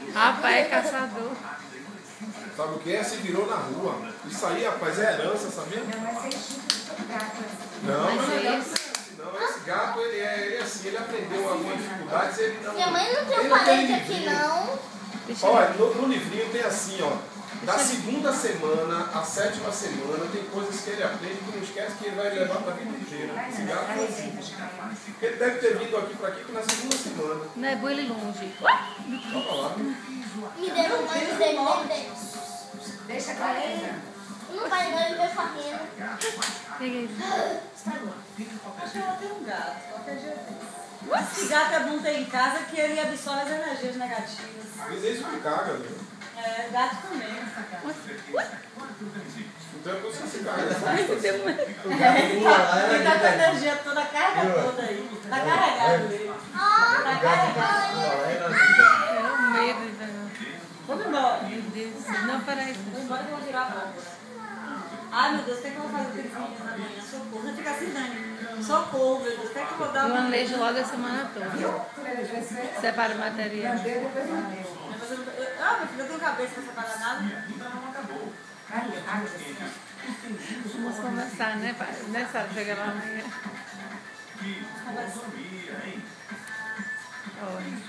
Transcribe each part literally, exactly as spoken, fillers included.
Rapaz, é caçador. Sabe o que é? Se virou na rua. Isso aí, rapaz, é herança, sabia? Não, mas é instinto de gato. Não, Mas não é é herança. Não, esse gato, ele é, ele é assim, ele aprendeu algumas dificuldades, ele não... Minha mãe não tem ele um não tem parente aqui, livrinho. não. Deixa eu Olha, ver. no, no livrinho tem assim, ó. Da segunda semana à sétima semana tem coisas que ele aprende que não esquece que ele vai levar para a vida inteira. Esse gato é assim. Ele deve ter vindo aqui para aqui na segunda semana. Não é boi longe. Olha lá. Me deram mais de dele. Deixa a Clara. Não vai, não, ele veio correndo. Peguei. Acho que ela tem um gato, qualquer dia tem. Esse gato é bom ter em casa que ele absorve as energias negativas. Mas isso que caga, né? É, gato também. Então é por isso que se caga. O gato pula lá e Ele tá com a ela energia toda, a carga toda aí. Tá carregado ele. Ah, Tá carregado. pula lá e ela É o medo da... Vamos embora. Meu Deus. Não, peraí. Vamos embora que eu vou virar a pólvora. Ai, meu Deus, o que é que eu vou fazer com aqueles meninos na manhã? Socorro. Não fica assim, Dani. Socorro, meu Deus. O que é que eu vou dar? Eu anejo logo a semana toda. Separa o material. Ah, meu filho, eu tenho cabeça pra separar nada. Vamos conversar, né, pai? Nessa hora chega lá amanhã. Olha.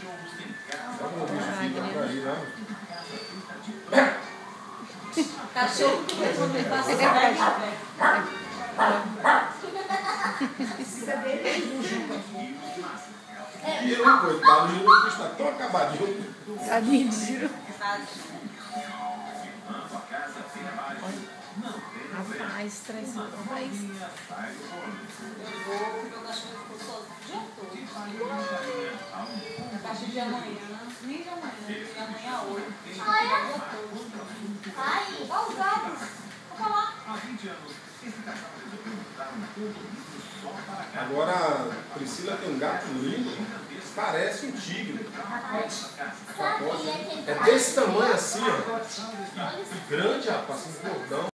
Cachorro que eu me faço essa velha. Precisa dele. Giro, coitado, o Giro está tão acabadinho. Tadinho de giro. Rapaz, traz rapaz. Eu vou, porque o cachorro ficou sozinho o dia todo. A partir de amanhã, nem de amanhã, de amanhã a oito. Olha. Ai, Olha os gatos. Olha lá. Agora, a Priscila tem um gato lindo, parece um tigre. sabia que ele É desse tamanho assim, ó. Grande, rapaz, assim, gordão.